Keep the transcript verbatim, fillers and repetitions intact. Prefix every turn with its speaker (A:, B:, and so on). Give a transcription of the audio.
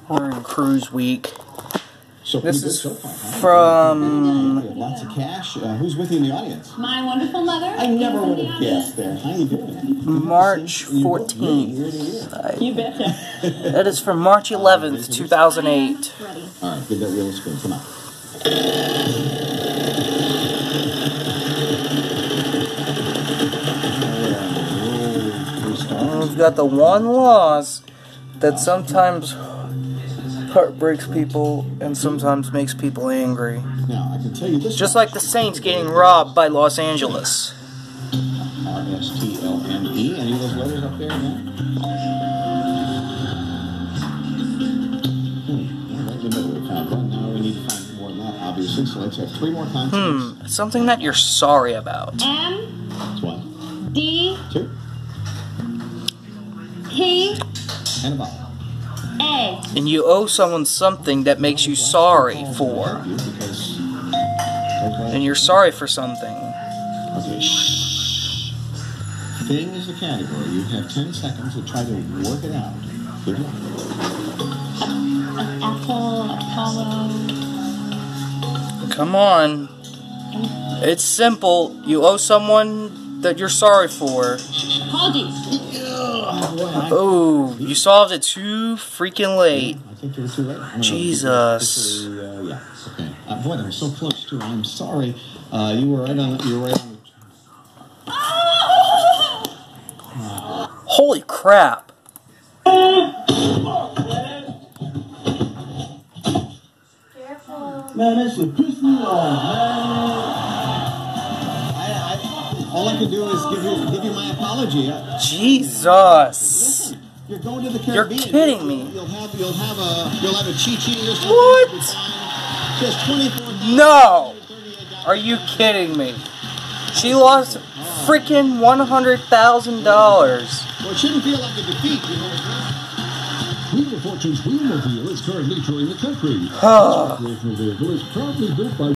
A: We're in cruise week.
B: So
A: this is
B: so far, huh?
A: from...
B: We have lots of cash. Uh, who's with you in the audience?
C: My wonderful mother.
B: I never would have guessed there. How you doing?
A: March fourteenth.
C: You betcha.
A: That is from March eleventh, two thousand eight.
B: All right, give that wheel a spin. Come on.
A: We've got the one loss that sometimes heartbreaks people and sometimes makes people angry.
B: Now, I can tell you this.
A: Just like the Saints getting robbed by Los Angeles.
B: R S T L M E. Any of those letters up there? Yeah? Hmm. Right in the middle we found one. Now we need to find more than that, obviously. So let's have three more consonants.
A: Hmm. Something that you're sorry about.
C: M.
B: That's one.
C: D.
B: Two.
C: P.
B: And a vowel.
C: A.
A: And you owe someone something that makes you sorry for. And you're sorry for something.
B: Okay, shh. Thing is the category. You have ten seconds to try to work it out. Good luck.
C: An apple, Apollo.
A: Come on. It's simple. You owe someone that you're sorry for.
C: Apologies.
A: Oh, you solved it too freaking late.
B: I think you were too late.
A: Jesus.
B: Uh, yeah. Okay. Uh, boy, that was so close too. I'm sorry. Uh, you were right on. You were right on. The...
A: Holy crap!
D: Man, that's a piss me off, man.
B: All I can do is give you give you my apology.
A: Jesus.
B: Listen, you're going to the Caribbean.
A: You're kidding me.
B: You'll have you'll have a you'll have a chi-chi or something.
A: What?
B: Just twenty-four.
A: No. Are you kidding me? She lost freaking one hundred thousand dollars.
B: Well, it shouldn't feel like a defeat, you know.
D: Wheel of Fortune's Wheelmobile is currently touring the country. This recreational vehicle is proudly built by